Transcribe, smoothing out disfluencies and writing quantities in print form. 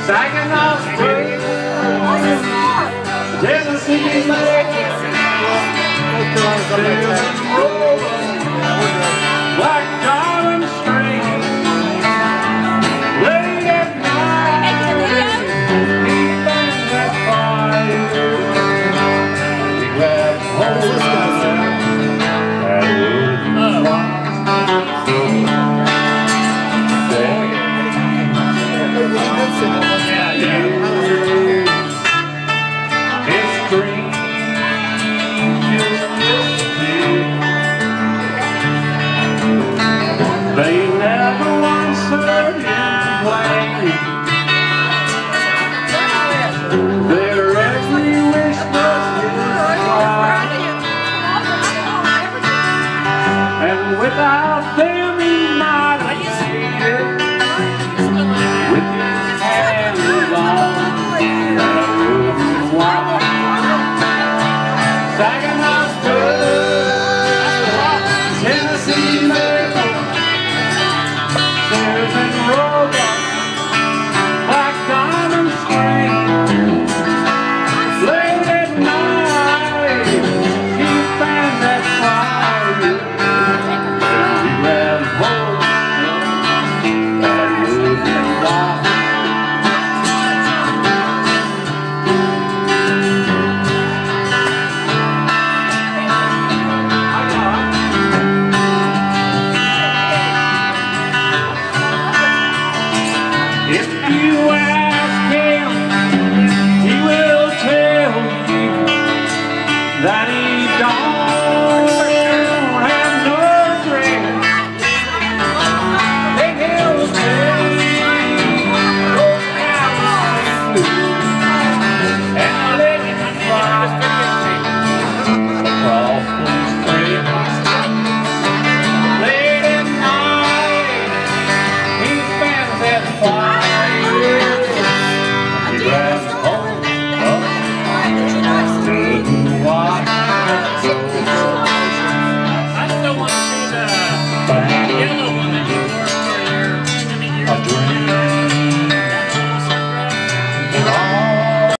back in Australia, Tennessee, like Garland Street, late at night, keeping that fire. We grabbed hold of that wooden they never once heard him complain. Their every wish was his cry, and without them he might have made it.